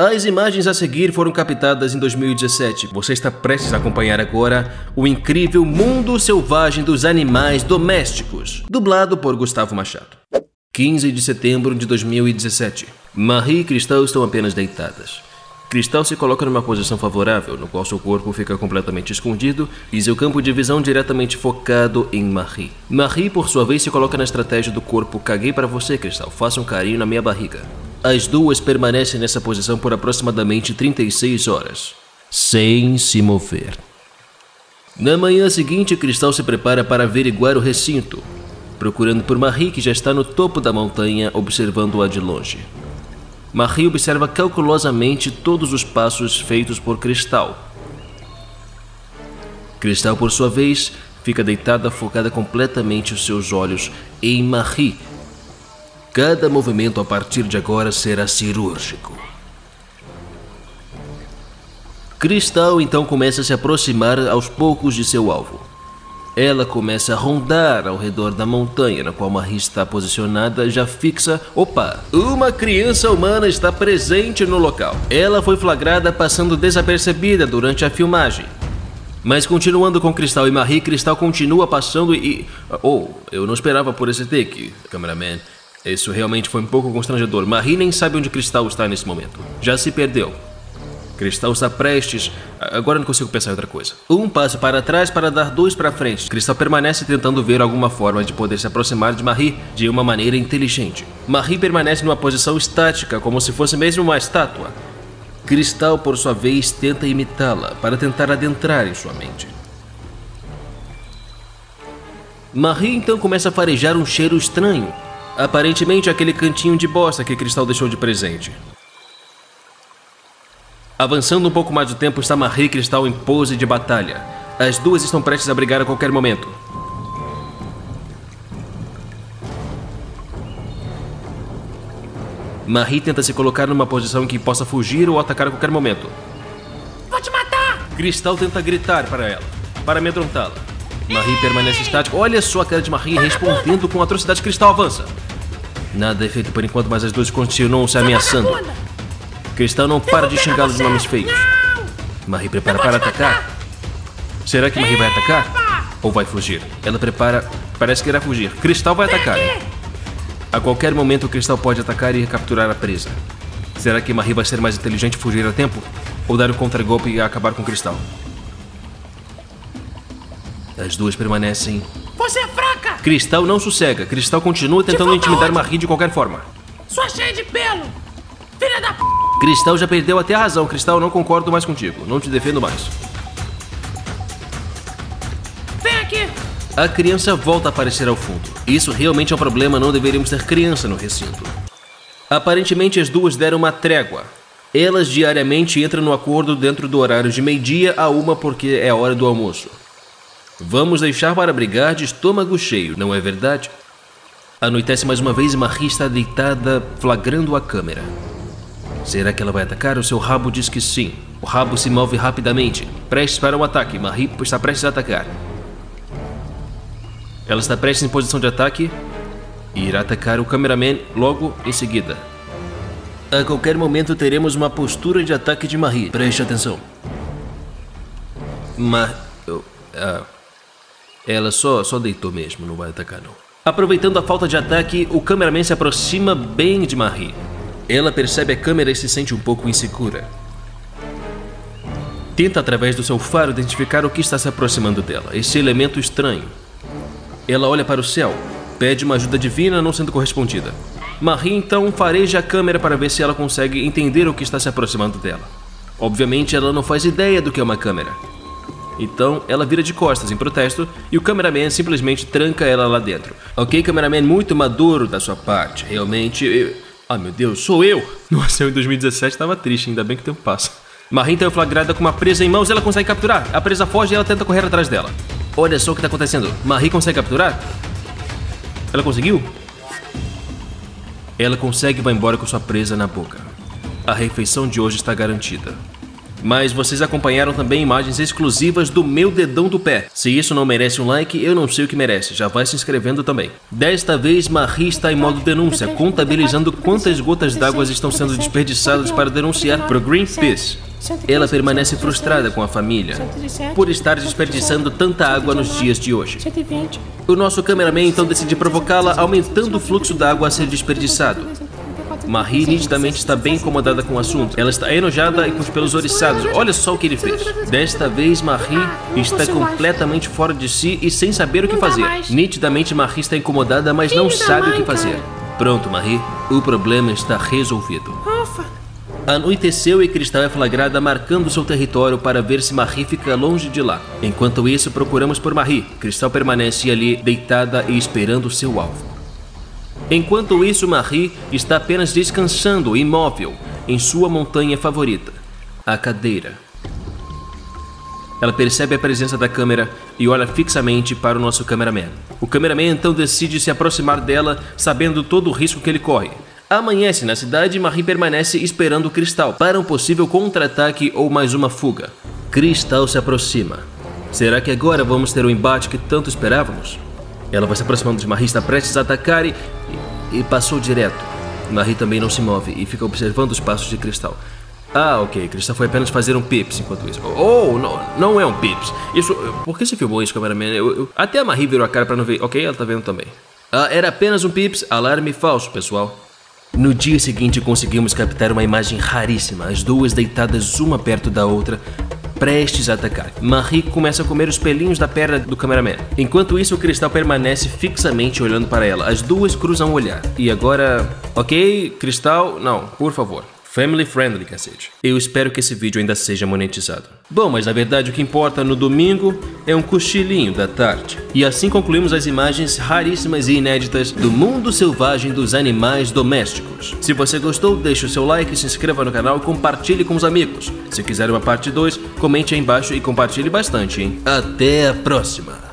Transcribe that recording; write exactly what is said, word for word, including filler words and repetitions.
As imagens a seguir foram captadas em dois mil e dezessete. Você está prestes a acompanhar agora o incrível mundo selvagem dos animais domésticos, dublado por Gustavo Machado. quinze de setembro de dois mil e dezessete. Marie e Cristal estão apenas deitadas. Cristal se coloca numa posição favorável, no qual seu corpo fica completamente escondido e seu campo de visão diretamente focado em Marie. Marie, por sua vez, se coloca na estratégia do corpo caguei para você, Cristal, faça um carinho na minha barriga. As duas permanecem nessa posição por aproximadamente trinta e seis horas, sem se mover. Na manhã seguinte, Cristal se prepara para averiguar o recinto, procurando por Marie, que já está no topo da montanha, observando-a de longe. Marie observa calculosamente todos os passos feitos por Cristal. Cristal, por sua vez, fica deitada, focada completamente os seus olhos em Marie. Cada movimento a partir de agora será cirúrgico. Cristal então começa a se aproximar aos poucos de seu alvo. Ela começa a rondar ao redor da montanha na qual Marie está posicionada, já fixa. Opa! Uma criança humana está presente no local. Ela foi flagrada passando desapercebida durante a filmagem. Mas continuando com Cristal e Marie, Cristal continua passando e... Oh, eu não esperava por esse take, cameraman. Isso realmente foi um pouco constrangedor. Marie nem sabe onde Cristal está nesse momento. Já se perdeu. Cristal está prestes... Agora não consigo pensar em outra coisa. Um passo para trás para dar dois para frente. Cristal permanece tentando ver alguma forma de poder se aproximar de Marie de uma maneira inteligente. Marie permanece numa posição estática, como se fosse mesmo uma estátua. Cristal, por sua vez, tenta imitá-la para tentar adentrar em sua mente. Marie então começa a farejar um cheiro estranho. Aparentemente aquele cantinho de bosta que Cristal deixou de presente. Avançando um pouco mais do tempo, está Marie e Cristal em pose de batalha. As duas estão prestes a brigar a qualquer momento. Marie tenta se colocar numa posição em que possa fugir ou atacar a qualquer momento. Vou te matar! Cristal tenta gritar para ela, para amedrontá-la. Marie permanece estática. Olha só a cara de Marie respondendo com atrocidade. Cristal avança. Nada é feito por enquanto, mas as duas continuam se ameaçando. Cristal não para de xingá-lo de nomes feios. Marie prepara para atacar. Será que Marie vai atacar? Ou vai fugir? Ela prepara... Parece que irá fugir. Cristal vai atacar. A qualquer momento, Cristal pode atacar e capturar a presa. Será que Marie vai ser mais inteligente e fugir a tempo? Ou dar um contragolpe e acabar com Cristal? As duas permanecem... Você é fraca! Cristal não sossega. Cristal continua tentando intimidar onde? Marie de qualquer forma. Sua cheia de pelo! Filha da p... Cristal já perdeu até a razão. Cristal, não concordo mais contigo. Não te defendo mais. Vem aqui! A criança volta a aparecer ao fundo. Isso realmente é um problema. Não deveríamos ter criança no recinto. Aparentemente as duas deram uma trégua. Elas diariamente entram no acordo dentro do horário de meio-dia a uma porque é a hora do almoço. Vamos deixar para brigar de estômago cheio, não é verdade? Anoitece mais uma vez e Marie está deitada, flagrando a câmera. Será que ela vai atacar? O seu rabo diz que sim. O rabo se move rapidamente, prestes para um ataque. Marie está prestes a atacar. Ela está prestes em posição de ataque e irá atacar o cameraman logo em seguida. A qualquer momento teremos uma postura de ataque de Marie. Preste atenção. Mas... Uh, uh, ela só, só deitou mesmo, não vai atacar não. Aproveitando a falta de ataque, o cameraman se aproxima bem de Marie. Ela percebe a câmera e se sente um pouco insegura. Tenta através do seu faro identificar o que está se aproximando dela, esse elemento estranho. Ela olha para o céu, pede uma ajuda divina não sendo correspondida. Marie então fareja a câmera para ver se ela consegue entender o que está se aproximando dela. Obviamente ela não faz ideia do que é uma câmera. Então ela vira de costas em protesto e o cameraman simplesmente tranca ela lá dentro. Ok, cameraman, muito maduro da sua parte, realmente... Eu... Ah, meu Deus, sou eu! Nossa, eu em dois mil e dezessete estava triste, ainda bem que o tempo passa. Marie então é flagrada com uma presa em mãos e ela consegue capturar. A presa foge e ela tenta correr atrás dela. Olha só o que está acontecendo. Marie consegue capturar? Ela conseguiu? Ela consegue e vai embora com sua presa na boca. A refeição de hoje está garantida. Mas vocês acompanharam também imagens exclusivas do meu dedão do pé. Se isso não merece um like, eu não sei o que merece. Já vai se inscrevendo também. Desta vez, Marie está em modo denúncia, contabilizando quantas gotas d'água estão sendo desperdiçadas para denunciar para o Greenpeace. Ela permanece frustrada com a família por estar desperdiçando tanta água nos dias de hoje. O nosso cameraman então decide provocá-la, aumentando o fluxo d'água a ser desperdiçado. Marie nitidamente está bem incomodada com o assunto. Ela está enojada e com os pelos oriçados. Olha só o que ele fez. Desta vez, Marie está completamente fora de si e sem saber o que fazer. Nitidamente, Marie está incomodada, mas não sabe o que fazer. Pronto, Marie. O problema está resolvido. Anoiteceu e Cristal é flagrada marcando seu território para ver se Marie fica longe de lá. Enquanto isso, procuramos por Marie. Cristal permanece ali, deitada e esperando seu alvo. Enquanto isso, Marie está apenas descansando, imóvel, em sua montanha favorita, a cadeira. Ela percebe a presença da câmera e olha fixamente para o nosso cameraman. O cameraman então decide se aproximar dela, sabendo todo o risco que ele corre. Amanhece na cidade e Marie permanece esperando o Cristal para um possível contra-ataque ou mais uma fuga. Cristal se aproxima. Será que agora vamos ter o embate que tanto esperávamos? Ela vai se aproximando de Marie, está prestes a atacar e, e, e passou direto. Marie também não se move e fica observando os passos de Cristal. Ah, ok, Cristal foi apenas fazer um pips enquanto isso. Oh, não, não é um pips. Isso, por que você filmou isso, cameraman? Eu, eu, até a Marie virou a cara para não ver. Ok, ela tá vendo também. Ah, era apenas um pips, alarme falso, pessoal. No dia seguinte conseguimos captar uma imagem raríssima, as duas deitadas uma perto da outra, prestes a atacar. Marie começa a comer os pelinhos da perna do cameraman. Enquanto isso, o Cristal permanece fixamente olhando para ela. As duas cruzam o olhar. E agora... Ok, Cristal... Não, por favor. Family friendly, cacete. Eu espero que esse vídeo ainda seja monetizado. Bom, mas na verdade o que importa no domingo é um cochilinho da tarde. E assim concluímos as imagens raríssimas e inéditas do mundo selvagem dos animais domésticos. Se você gostou, deixe o seu like, se inscreva no canal e compartilhe com os amigos. Se quiser uma parte dois, comente aí embaixo e compartilhe bastante, hein? Até a próxima!